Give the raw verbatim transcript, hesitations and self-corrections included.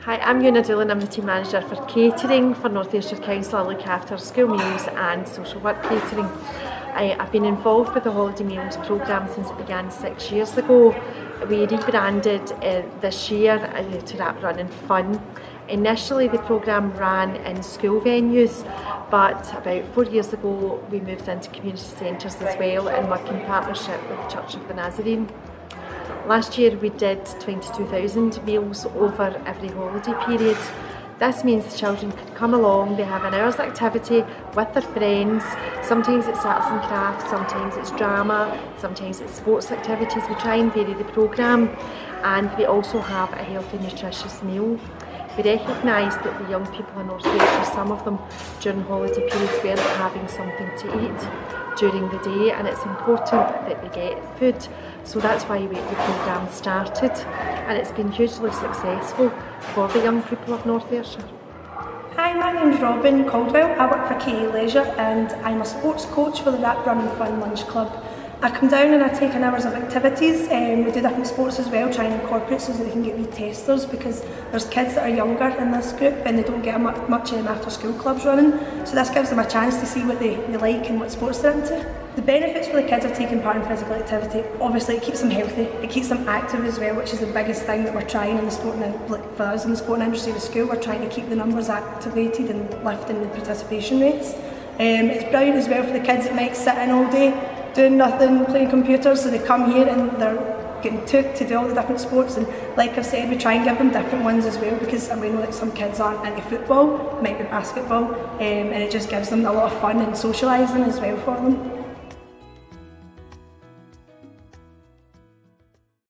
Hi, I'm Una Doolan. I'm the team manager for catering for North Ayrshire Council. I look after school meals and social work catering. I, I've been involved with the holiday meals programme since it began six years ago. We rebranded uh, this year uh, to Wrap Running Fun. Initially the programme ran in school venues, but about four years ago we moved into community centres as well and work in partnership with the Church of the Nazarene. Last year we did twenty-two thousand meals over every holiday period. This means the children could come along, they have an hour's activity with their friends. Sometimes it's arts and crafts, sometimes it's drama, sometimes it's sports activities. We try and vary the programme, and they also have a healthy, nutritious meal. We recognise that the young people in North Ayrshire, some of them during holiday periods weren't having something to eat during the day, and it's important that they get food. So that's why we, the programme started, and it's been hugely successful for the young people of North Ayrshire. Hi, my name's Robin Caldwell. I work for K A Leisure and I'm a sports coach for the Wrap Running Fun Lunch Club. I come down and I take an hours of activities, and um, we do different sports as well, trying to incorporate so that they can get wee testers, because there's kids that are younger in this group and they don't get much, much um, after school clubs running, so this gives them a chance to see what they, they like and what sports they're into. The benefits for the kids of taking part in physical activity: obviously it keeps them healthy, it keeps them active as well, which is the biggest thing that we're trying in the sporting, like for us in the sporting industry of school. We're trying to keep the numbers activated and lifting the participation rates. Um, it's brilliant as well for the kids that might sit in all day doing nothing, playing computers, so they come here and they're getting took to do all the different sports. And like I've said, we try and give them different ones as well, because we know that some kids aren't into football, it might be basketball, um, and it just gives them a lot of fun and socialising as well for them.